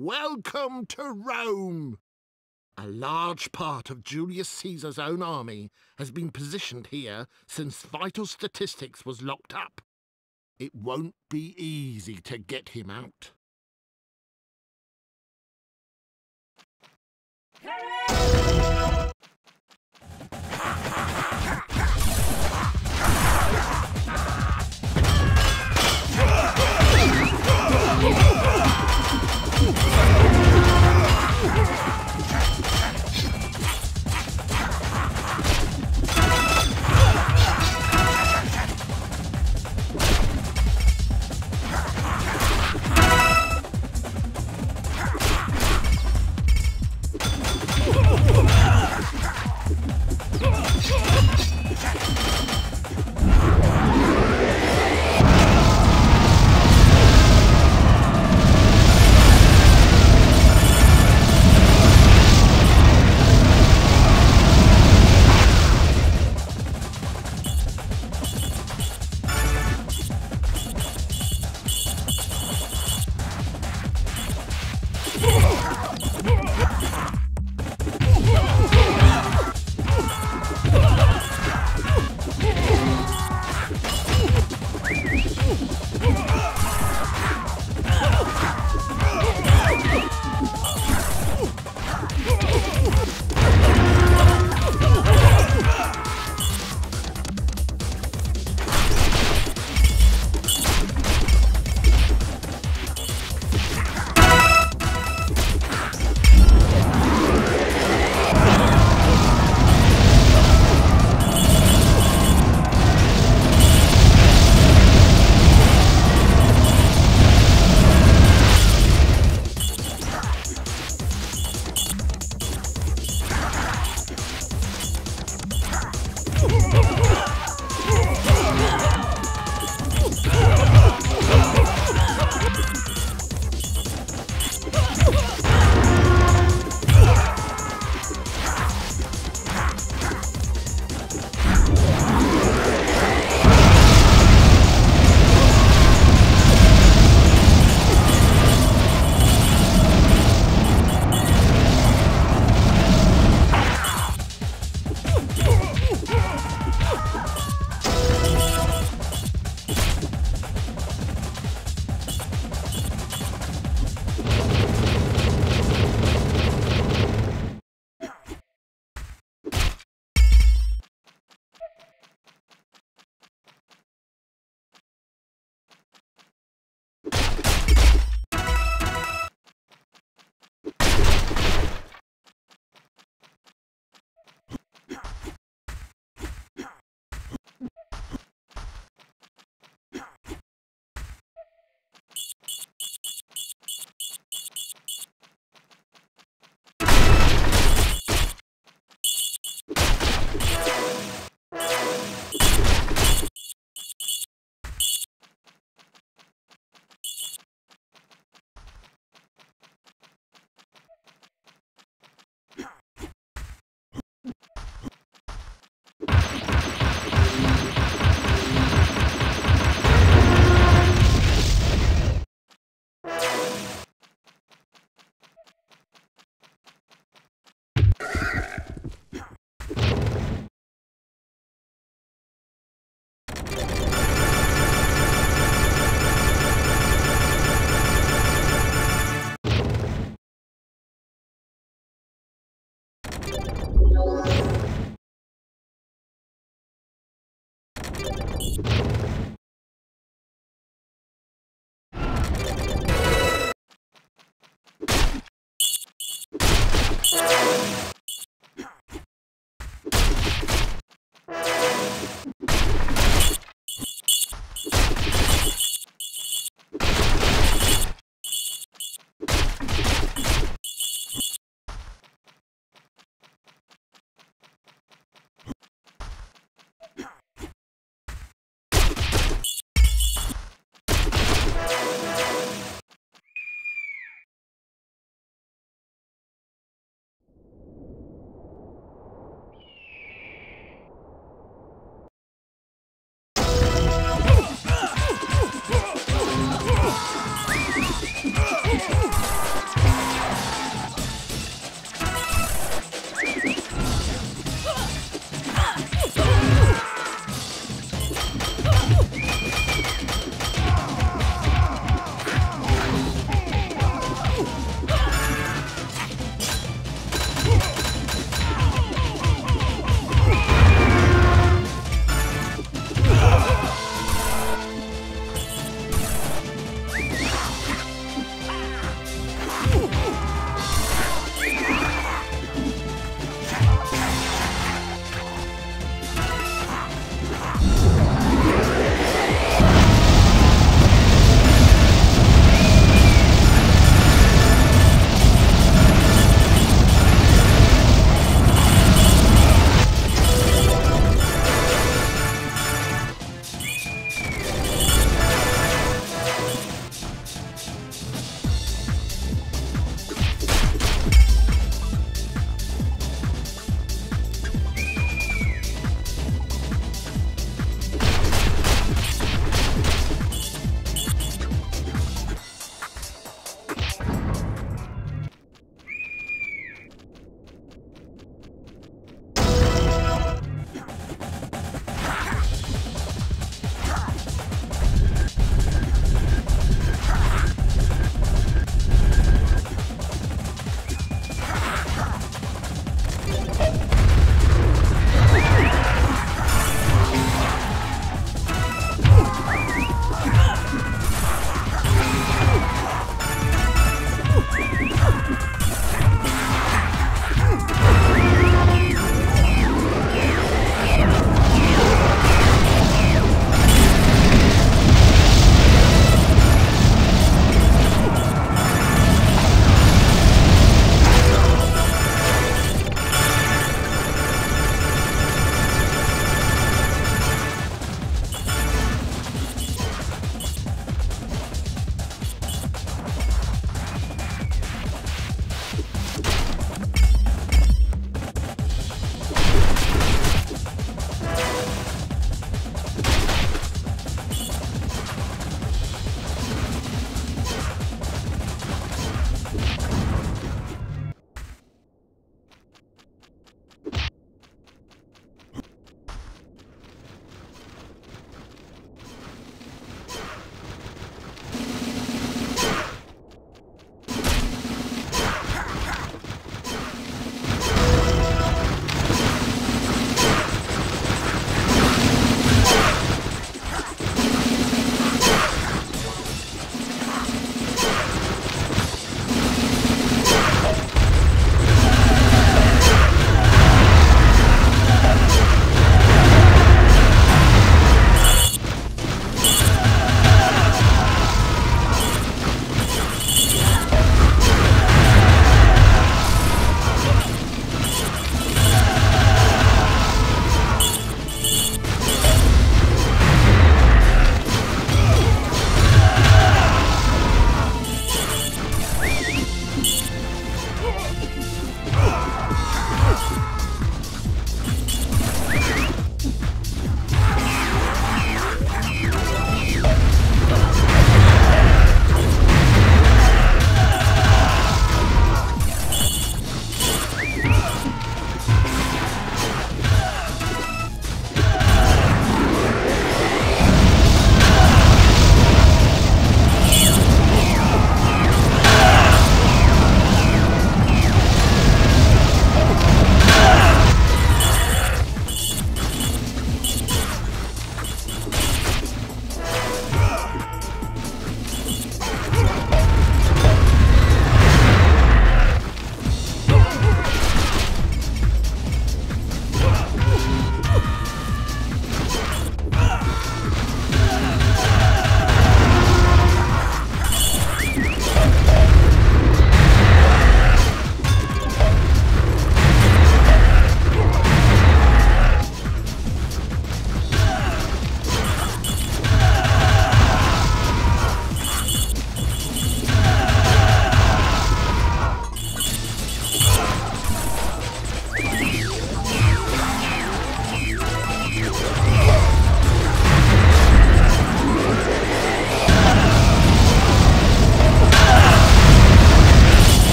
Welcome to Rome! A large part of Julius Caesar's own army has been positioned here since vital statistics was locked up. It won't be easy to get him out.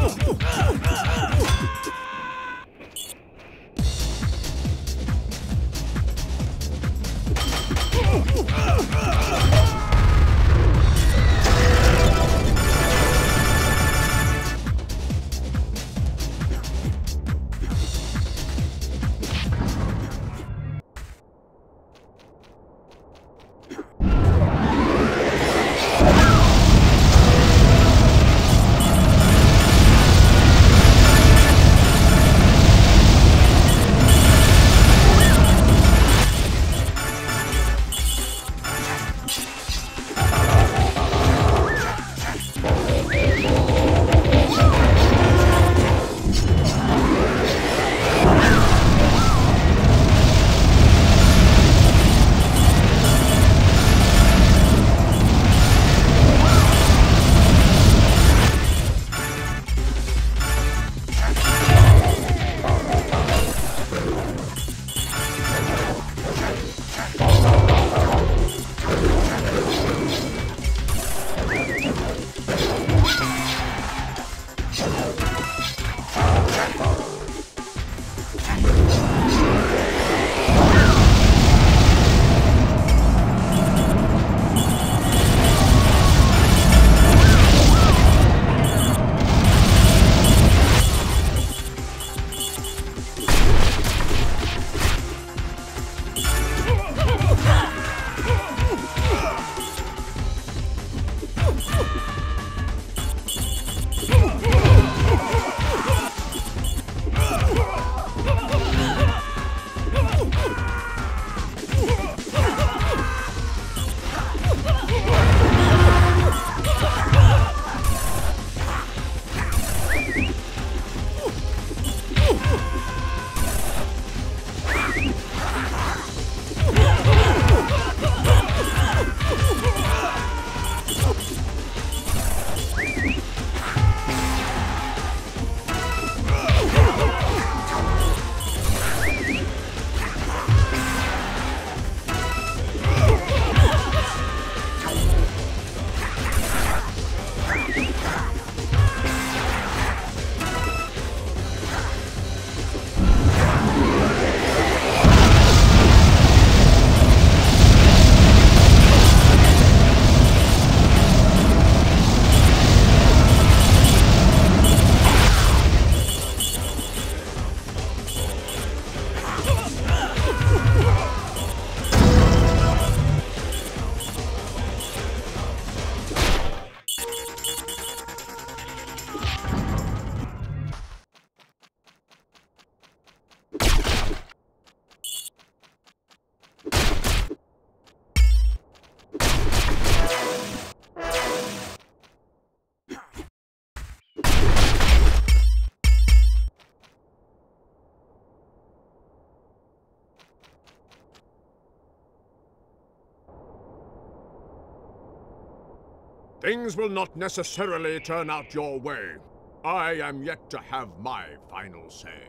Things will not necessarily turn out your way. I am yet to have my final say.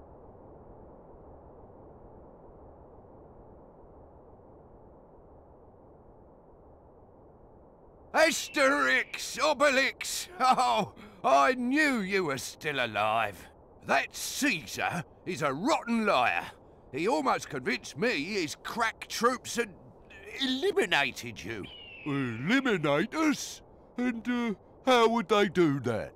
Asterix Obelix! Oh, I knew you were still alive. That Caesar is a rotten liar. He almost convinced me his crack troops had eliminated you. Eliminate us? And how would they do that?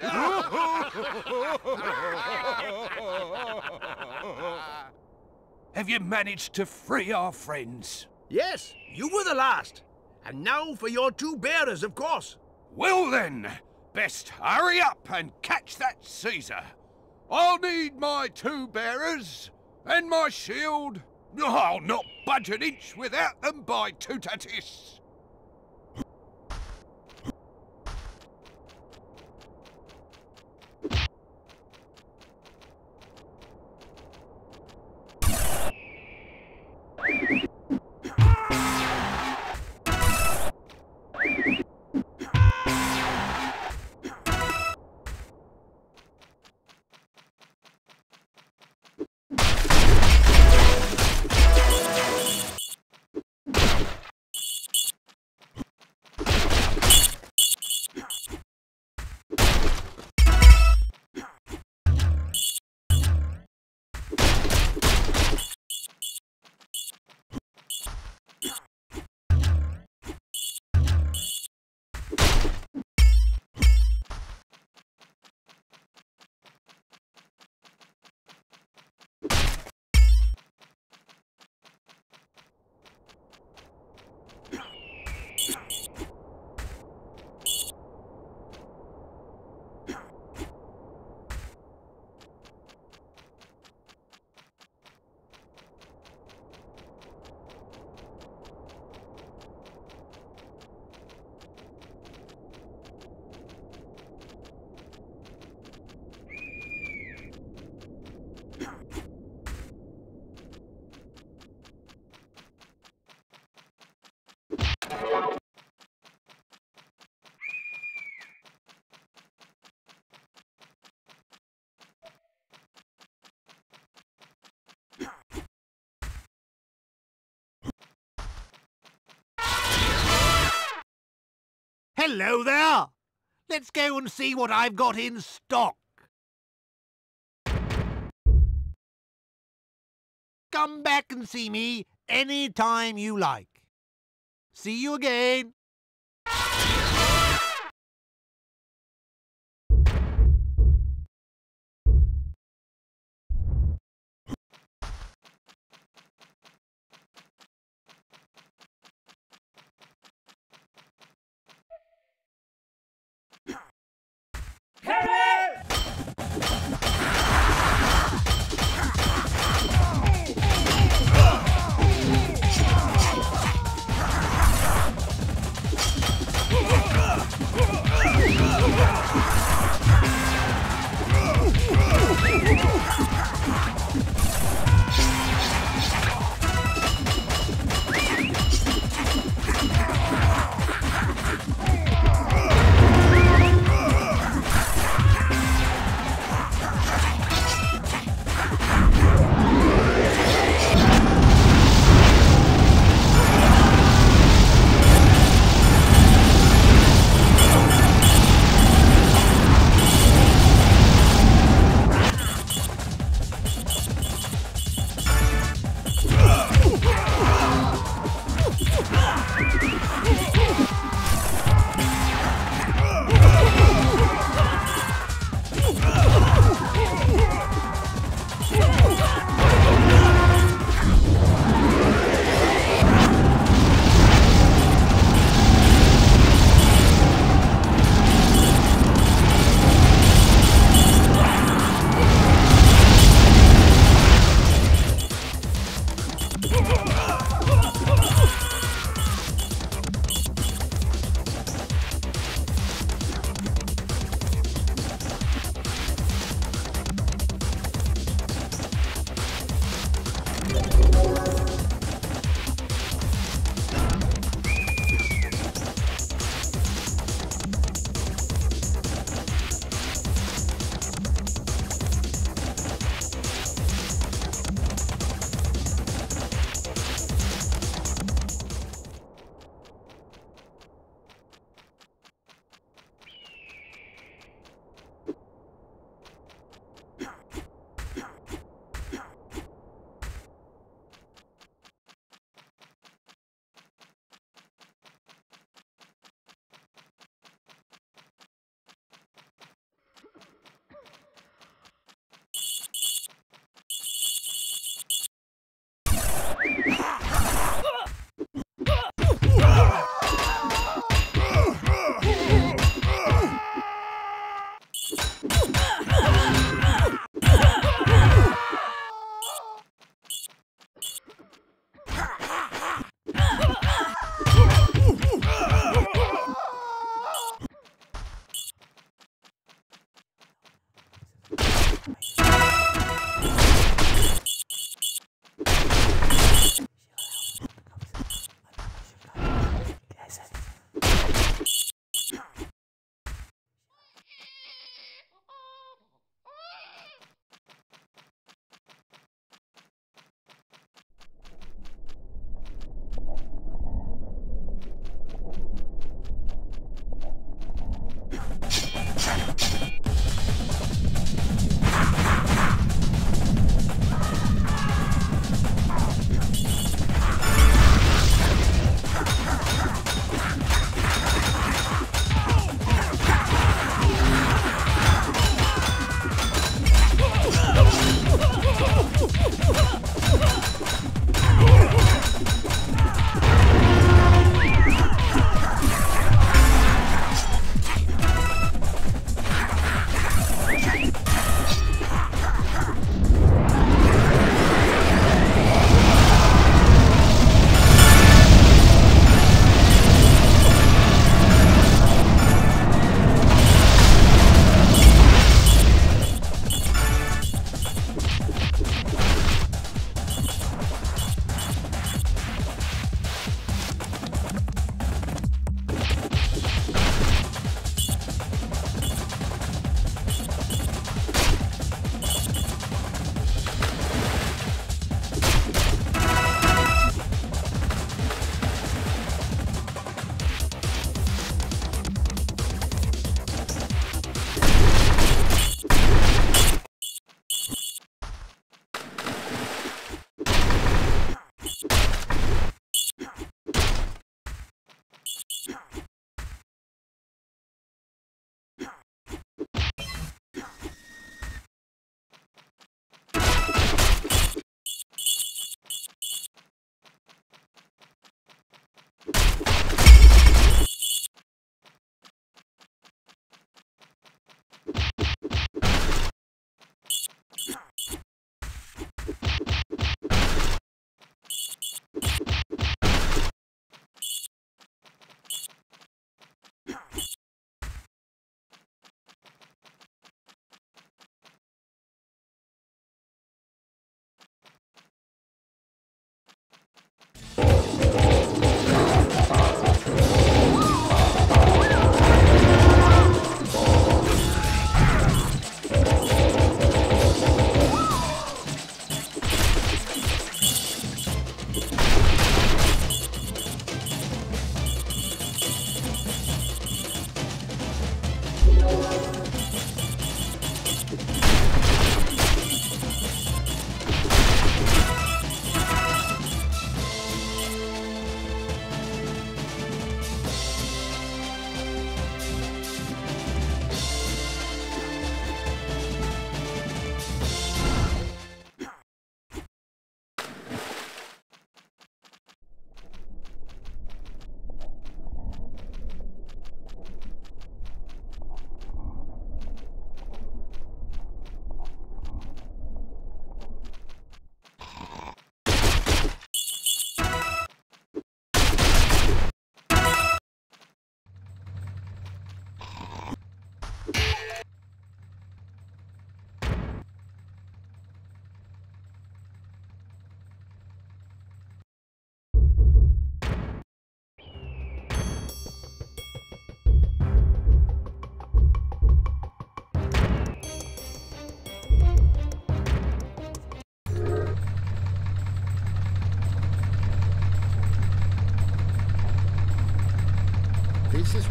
Have you managed to free our friends? Yes, you were the last. And now for your two bearers, of course. Well then, best hurry up and catch that Caesar. I'll need my two bearers and my shield. I'll not budge an inch without them, by Tutatis. Hello there! Let's go and see what I've got in stock. Come back and see me any time you like. See you again.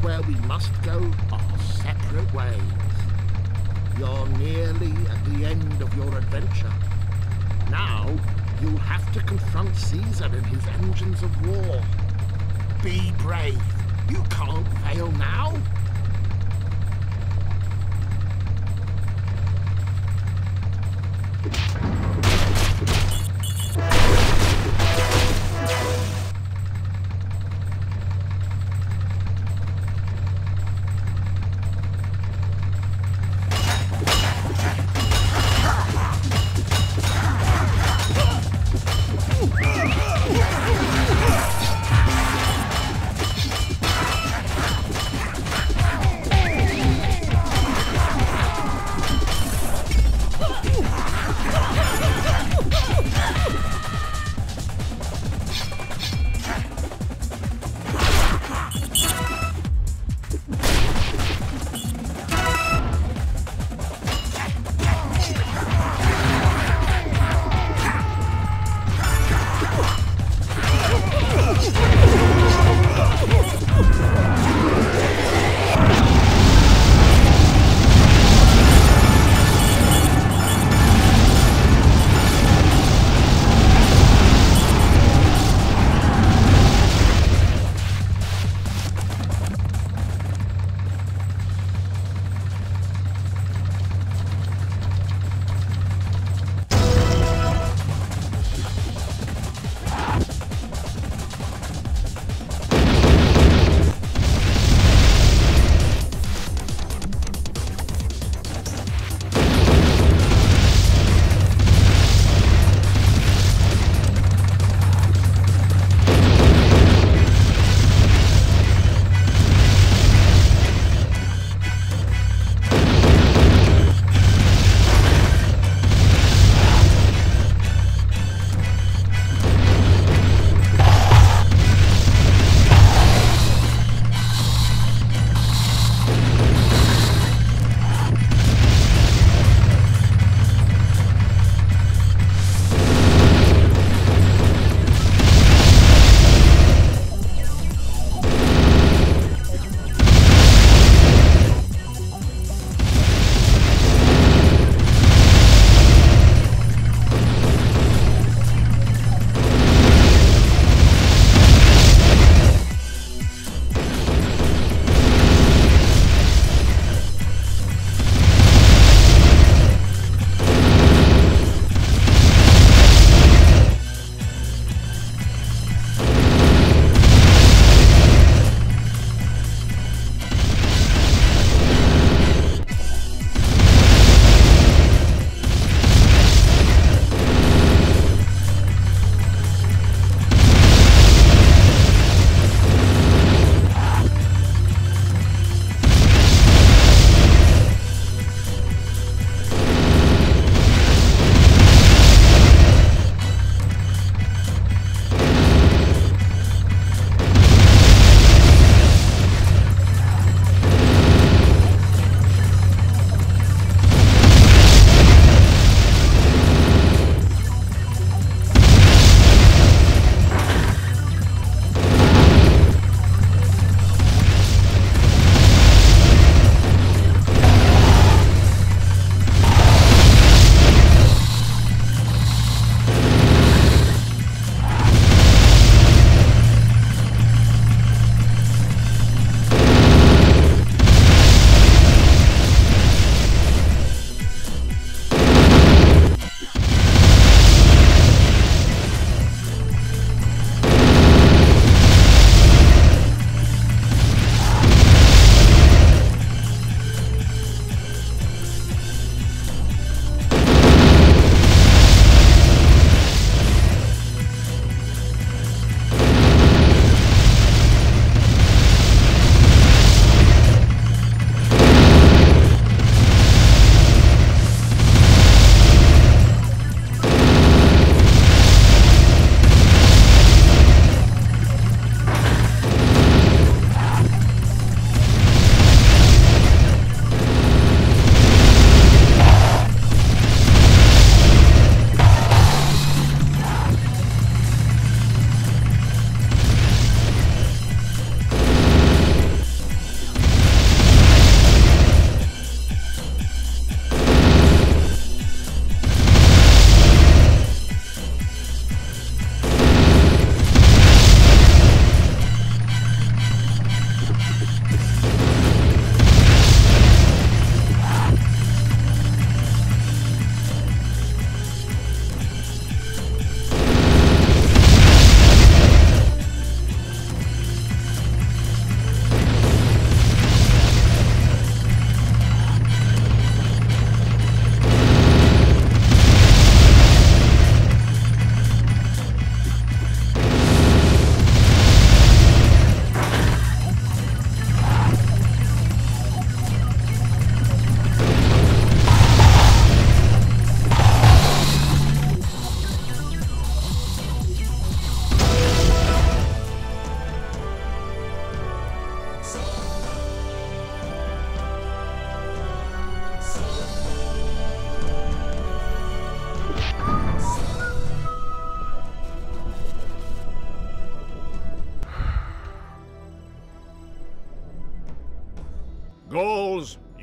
where we must go our separate ways. You're nearly at the end of your adventure. Now, you'll have to confront Caesar and his engines of war. Be brave. You can't fail now.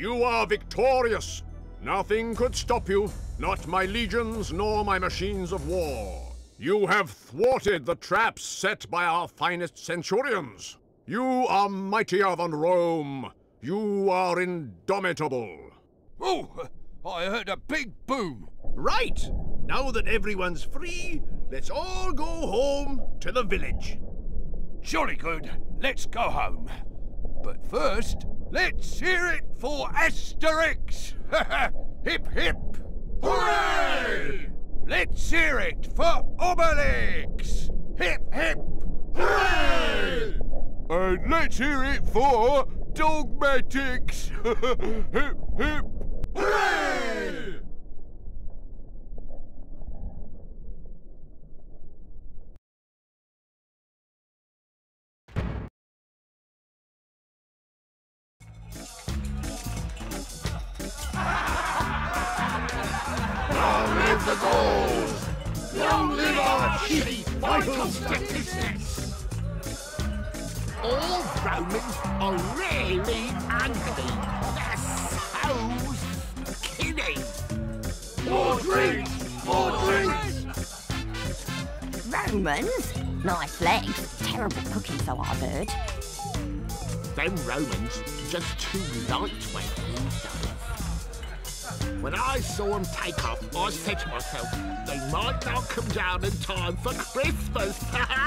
You are victorious. Nothing could stop you, not my legions nor my machines of war. You have thwarted the traps set by our finest centurions. You are mightier than Rome. You are indomitable. Oh, I heard a big boom. Right! Now that everyone's free, let's all go home to the village. Jolly good, let's go home. But first, let's hear it for Asterix! Hip hip! Hooray! Let's hear it for Obelix! Hip hip! Hooray! And let's hear it for Dogmatics! Hip hip! Hooray! Long live the Gauls! Long live our shitty vital statistics! All Romans are really ugly. They're so skinny. More drinks! More drinks! Romans? Nice legs. Terrible cooking, so I've heard. Them Romans just too lightweight these days. When I saw them take off, I said to myself, they might not come down in time for Christmas.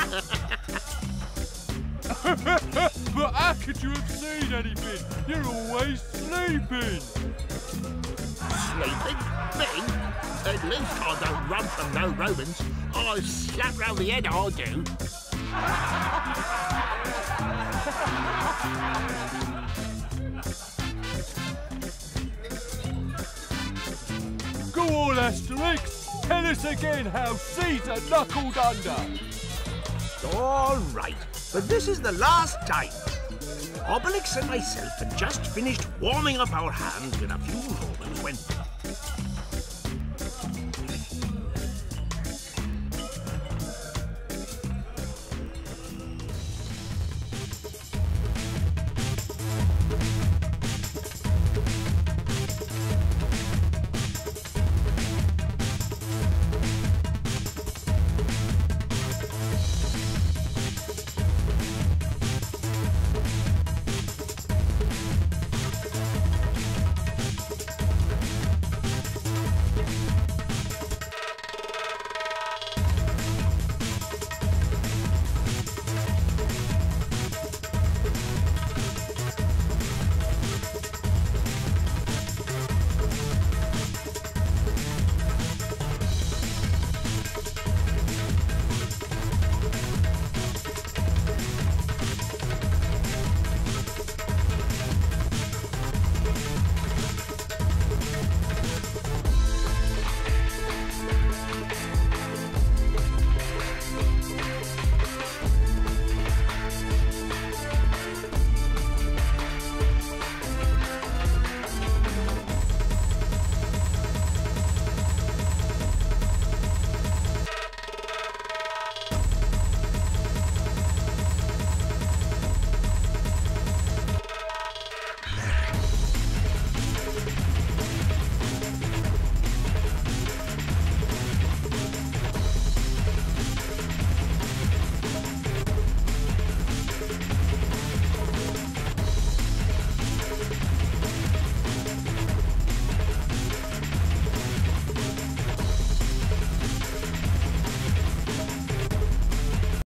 But how could you have seen anything? You're always sleeping. Sleeping? Me? At least I don't run from no Romans. I slap round the head, I do. Go on, Asterix! Tell us again how Caesar knuckled under! All right, but this is the last time. Obelix and myself had just finished warming up our hands with a few Romans when